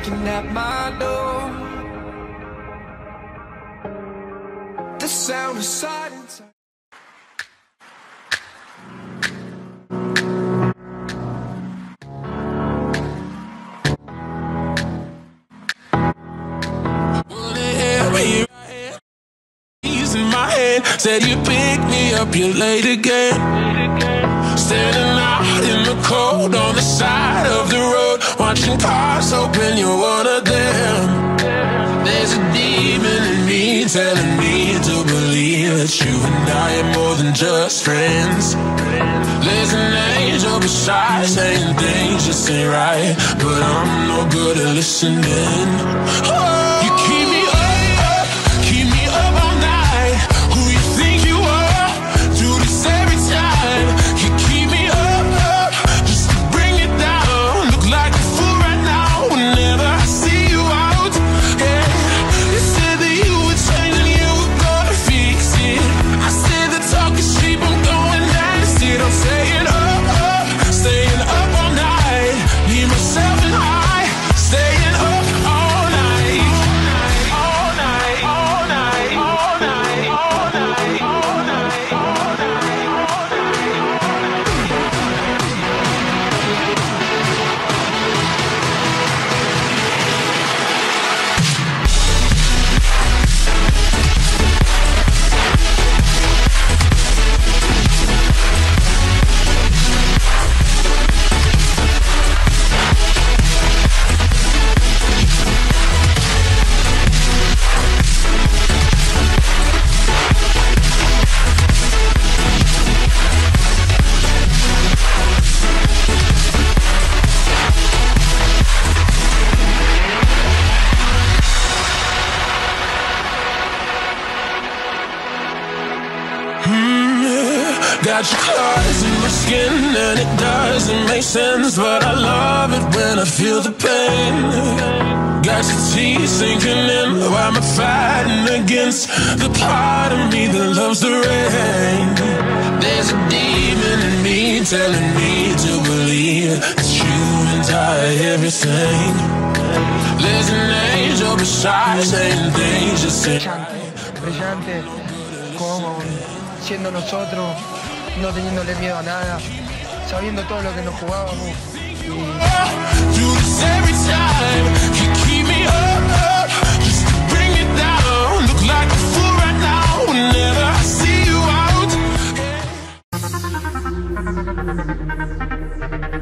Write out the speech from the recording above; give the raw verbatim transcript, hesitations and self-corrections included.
knocking at my door. The sound of silence. Said you pick me up, you're late again. Standing out in the cold on the side of the road, watching cars hoping you're one of them. There's a demon in me telling me to believe that you and I are more than just friends. There's an angel beside saying things just ain't right, but I'm no good at listening. Oh. Got your claws in my skin and it doesn't make sense, but I love it when I feel the pain. Got your teeth sinking in while I'm fighting against the part of me that loves the rain. There's a demon in me telling me to believe that you and I are everything. There's an angel beside saying things just ain't right. Brillante, como siendo nosotros, no teniéndole miedo a nada, sabiendo todo lo que nos jugábamos. Y